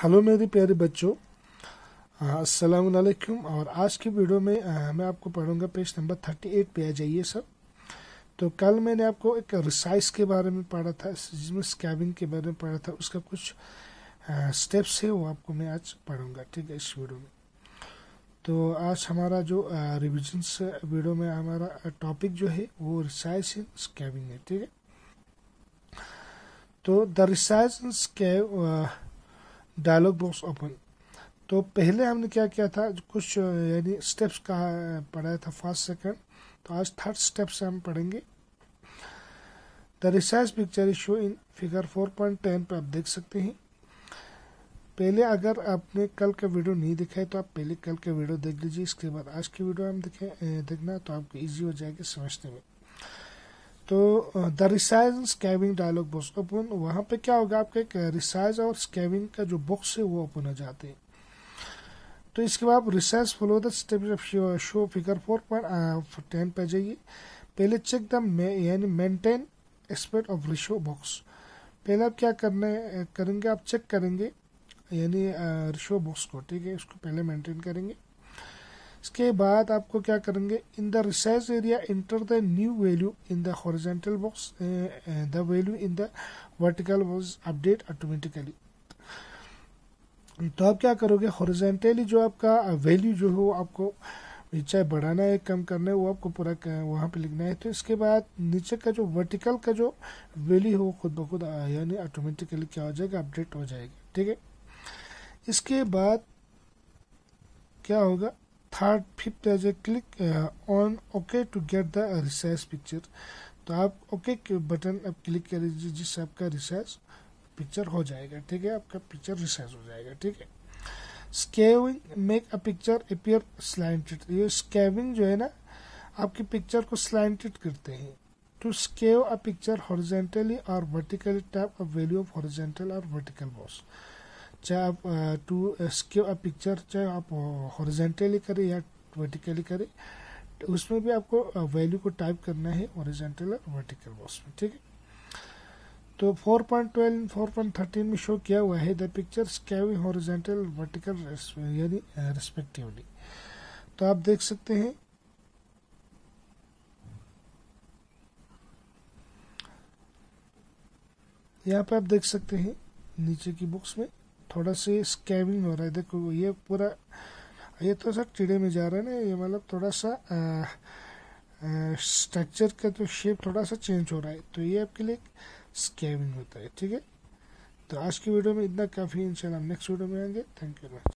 Hello मेरे प्यारे बच्चों, अस्सलाम वालेकुम। और आज की वीडियो में मैं आपको पढ़ूंगा पेज नंबर 38 पे। आ जाइए सब। तो कल मैंने आपको एक रिसाइज के बारे में पढ़ा था, जिसमें स्कैबिंग के बारे में पढ़ा था। उसका कुछ स्टेप्स है, वो आपको मैं आज पढ़ूंगा, ठीक है, इस वीडियो में। तो आज हमारा जो रिविजन्स वीडियो में हमारा टॉपिक जो है वो रिसाइज इन स्कैबिंग है, ठीक है। तो the resize in skew dialog box open. तो पहले हमने क्या किया था, कुछ यानी स्टेप्स का पढ़ाया था, फर्स्ट सेकंड। तो आज थर्ड स्टेप से हम पढ़ेंगे। The resize picture is show in figure 4.10 पे आप देख सकते हैं। पहले अगर आपने कल का वीडियो नहीं देखा है तो आप पहले कल का वीडियो देख लीजिए, इसके बाद आज की वीडियो हम देखना, तो आपको इजी हो जाएगा समझने में। तो the resize skewing dialog box open, वहाँ पे क्या होगा, आपका एक रिसाइज और स्कैबिंग का जो बॉक्स है वो ओपन हो जाते हैं। तो इसके बाद resize follow the steps of show figure 4.10 पे जाइए। पहले चेक द यानी maintain aspect of ratio box. पहले आप क्या करेंगे, आप चेक करेंगे यानी रेशो बॉक्स को, ठीक है, उसको पहले मेंटेन करेंगे। इसके बाद आपको क्या करेंगे, in the resize area enter the new value in the horizontal box, the value in the vertical box update automatically. तो आप क्या करोगे, हॉरिजॉन्टली जो आपका वैल्यू जो है वो आपको चाहे बढ़ाना है कम करना है, वो आपको पूरा वहाँ पे लिखना है। तो इसके बाद नीचे का जो वर्टिकल का जो वैल्यू है वो खुद ब खुद यानी ऑटोमेटिकली क्या हो जाएगा, अपडेट हो जाएगा, ठीक है। इसके बाद क्या होगा, third fifth as a click on okay to get the resize picture. तो आप ओके के बटन आप क्लिक कर लीजिए, जिससे आपका रिसाइज पिक्चर हो जाएगा, ठीक है, आपका पिक्चर रिसाइज हो जाएगा, ठीक है। Skewing make a picture appear slanted. ये स्केविंग जो है ना, आपकी पिक्चर को स्लैंटेड करते हैं। To skew a picture horizontally और vertically tap a value of horizontal और वर्टिकल बॉक्स। चाहे आप टू स्केव अ पिक्चर चाहे आप हॉरिजॉन्टली करें या वर्टिकली करें, तो उसमें भी आपको वैल्यू को टाइप करना है हॉरिजॉन्टल और वर्टिकल बॉक्स में, ठीक है। तो 4.12 4.13 में शो किया हुआ है the picture skewing horizontal vertical यानी रिस्पेक्टिवली। तो आप देख सकते हैं यहाँ पे, आप देख सकते हैं नीचे की बुक्स में थोड़ा से स्कैविंग हो रहा है। देखो ये पूरा, ये तो सर टीडे में जा रहा है ना, ये मतलब थोड़ा सा स्ट्रक्चर का जो शेप थोड़ा सा चेंज हो रहा है, तो ये आपके लिए स्कैविंग होता है, ठीक है। तो आज की वीडियो में इतना काफ़ी, इंशाल्लाह नेक्स्ट वीडियो में आएंगे। Thank you.